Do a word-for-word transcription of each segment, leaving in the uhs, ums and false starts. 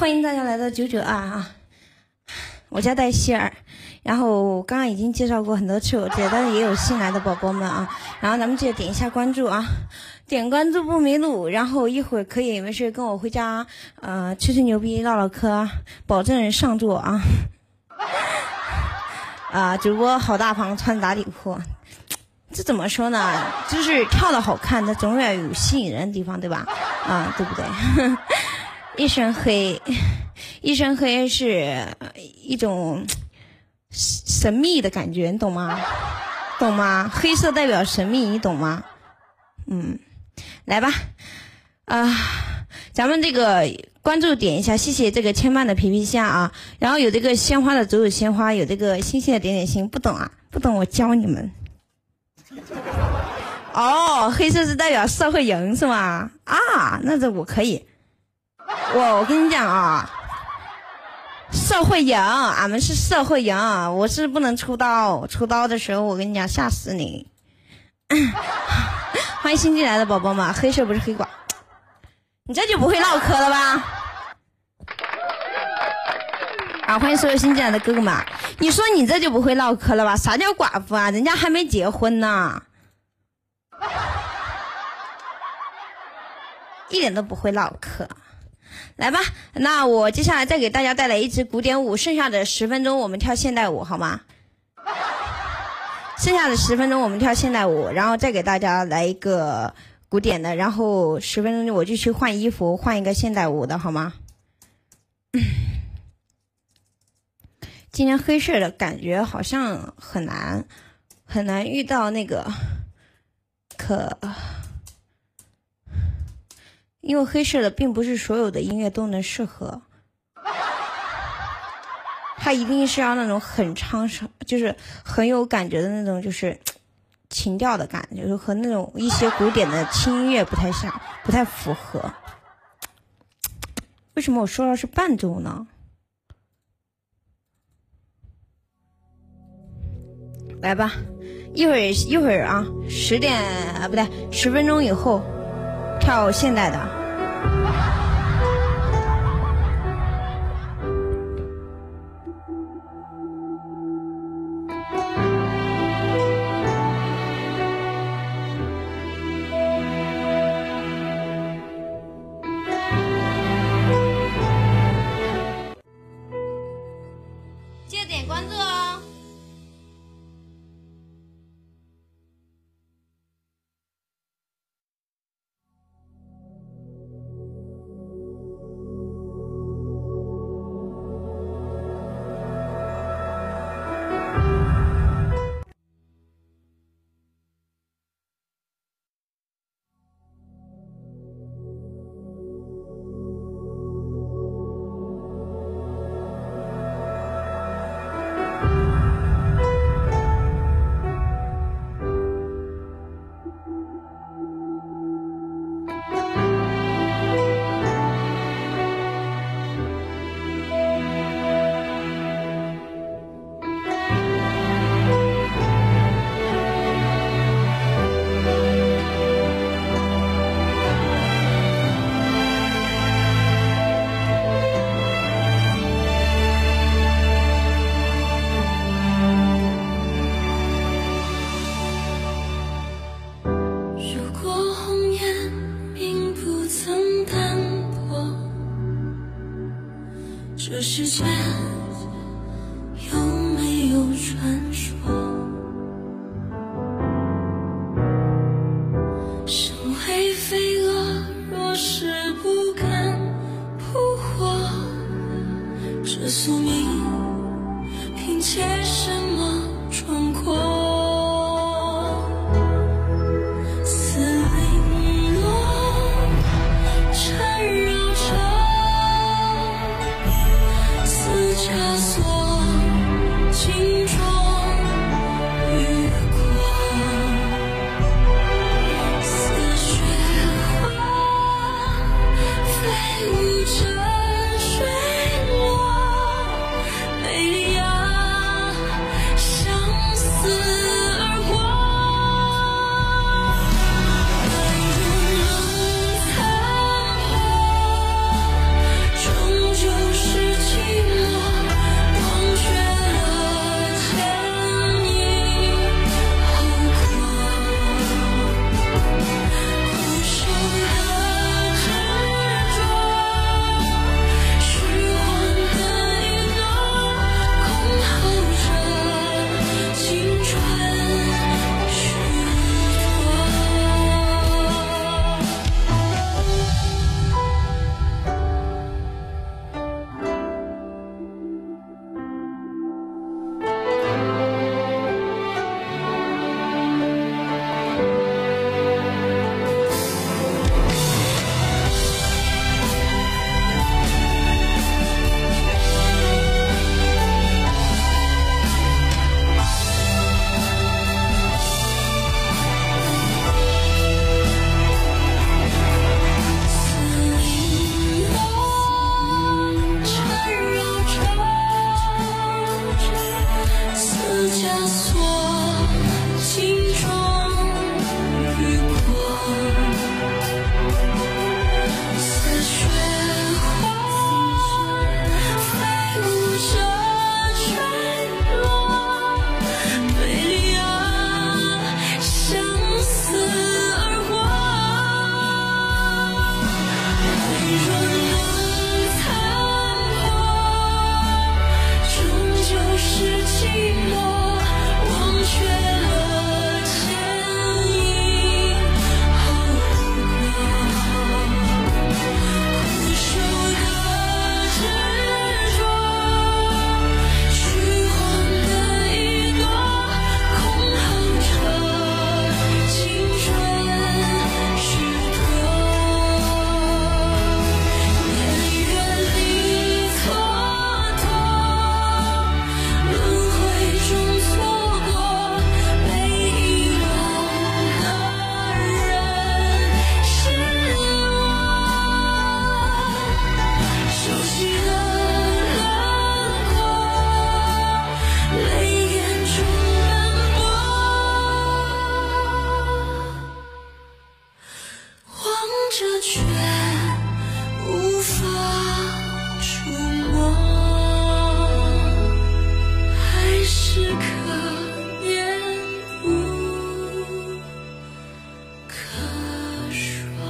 欢迎大家来到九九二啊！我叫戴希尔，然后刚刚已经介绍过很多次我自己，但是也有新来的宝宝们啊。然后咱们记得点一下关注啊，点关注不迷路。然后一会儿可以没事跟我回家，呃，吹吹牛逼，唠唠嗑，保证上座啊！啊，主播好大方，穿打底裤。这怎么说呢？就是跳的好看，它总要有吸引人的地方，对吧？啊，对不对？一身黑，一身黑是一种神秘的感觉，你懂吗？懂吗？黑色代表神秘，你懂吗？嗯，来吧，啊、呃，咱们这个关注点一下，谢谢这个千万的皮皮虾啊，然后有这个鲜花的走走鲜花，有这个星星的点点心，不懂啊？不懂我教你们。哦，黑色是代表社会赢是吗？啊，那这我可以。我我跟你讲啊，社会赢，俺们是社会赢，我是不能出刀，出刀的时候我跟你讲吓死你。欢迎新进来的宝宝们，黑色不是黑寡，你这就不会唠嗑了吧？啊，欢迎所有新进来的哥哥们，你说你这就不会唠嗑了吧？啥叫寡妇啊？人家还没结婚呢，一点都不会唠嗑。来吧，那我接下来再给大家带来一支古典舞，剩下的十分钟我们跳现代舞好吗？剩下的十分钟我们跳现代舞，然后再给大家来一个古典的，然后十分钟我就去换衣服，换一个现代舞的好吗？今天黑色的感觉好像很难很难遇到那个可。因为黑色的并不是所有的音乐都能适合，它一定是要那种很唱上，就是很有感觉的那种，就是情调的感觉，就是和那种一些古典的轻音乐不太像，不太符合。为什么我说的是伴奏呢？来吧，一会儿一会儿啊，十点啊不对，十分钟以后。跳现代的，记得点关注哦。 世间有没有传说，身为飞蛾，若是不敢扑火，这宿命凭借什么闯过？似零落缠绕着枷锁，镜中雨过，似雪花飞舞着水落，美丽啊， 却无法触摸，还是可言无可说。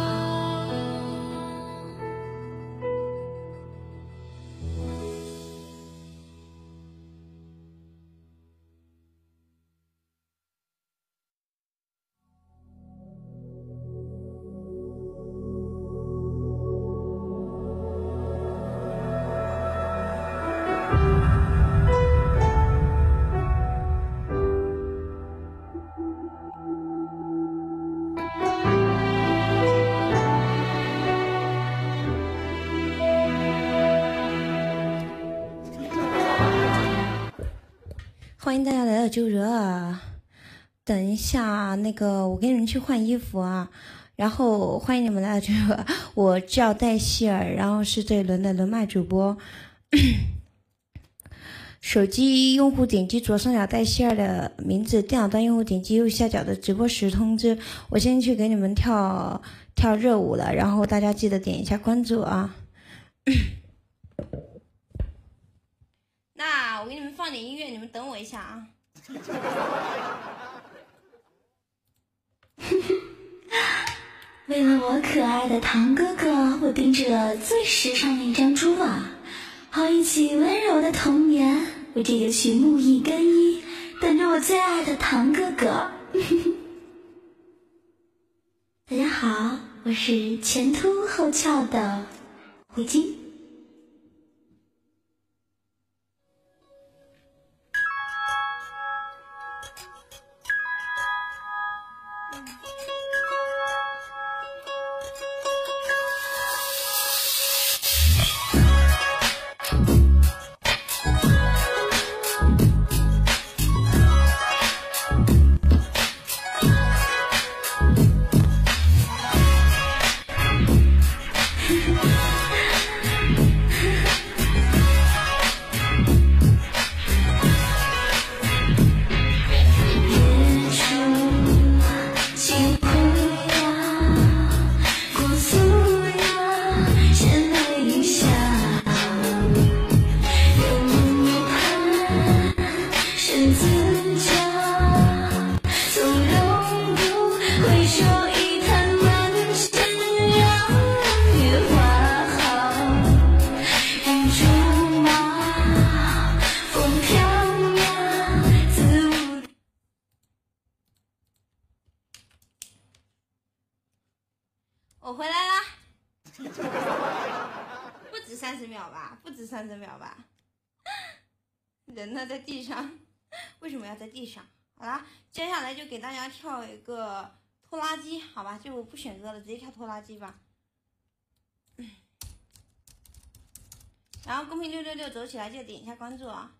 欢迎大家来到九热，等一下，那个我跟你们去换衣服啊，然后欢迎你们来到九热，我叫戴希尔，然后是这一轮的轮麦主播。手机用户点击左上角戴希尔的名字，电脑端用户点击右下角的直播时通知。我先去给你们跳跳热舞了，然后大家记得点一下关注啊。那我给你们放点音乐，你们等我一下啊。 为了我可爱的堂哥哥，我定制了最时尚的一张猪瓦，好一起温柔的童年。为这个曲目一更衣，等着我最爱的堂哥哥。大家好，我是前凸后翘的胡金。 我回来啦，不止三十秒吧，不止三十秒吧。人呢在地上，为什么要在地上？好啦，接下来就给大家跳一个拖拉机，好吧，就不选歌了，直接跳拖拉机吧。然后公屏六六六走起来，记得点一下关注啊。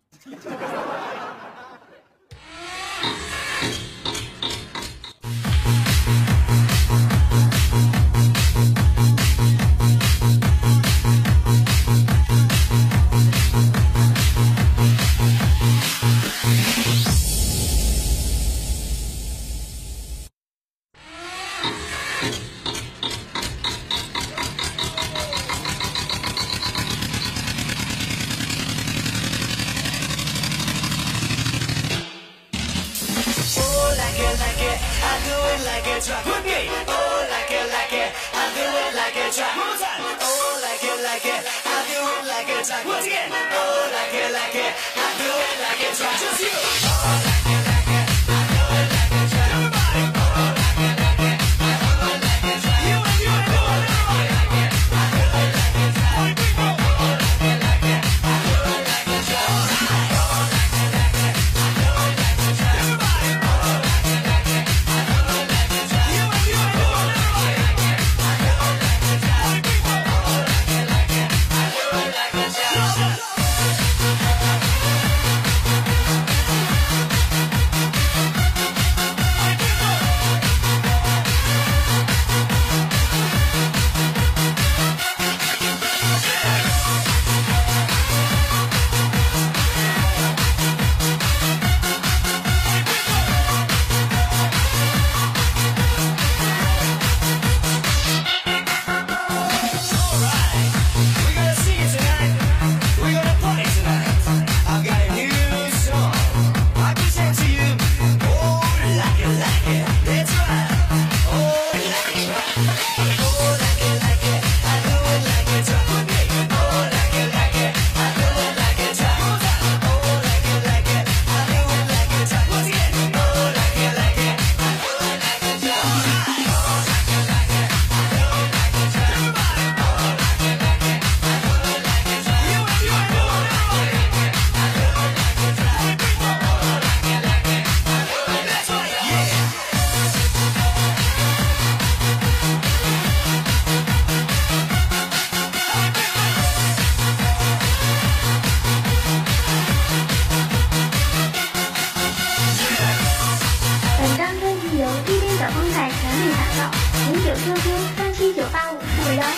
并打造，零九 Q Q 三七九八五五幺。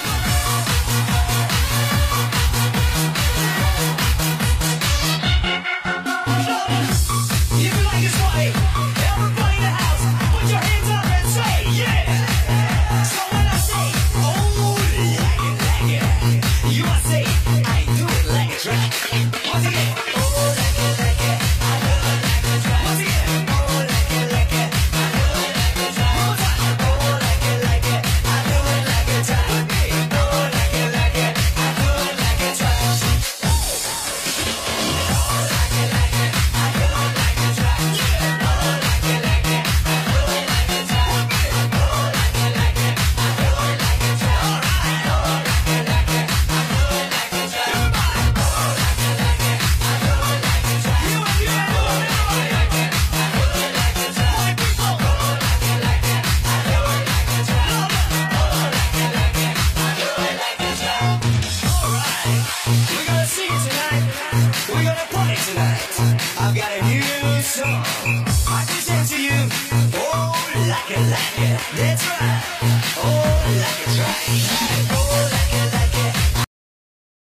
I've got a new song I can sing to you. Oh, like it, like it, that's right. Oh, like it's right. Oh, like it, like it.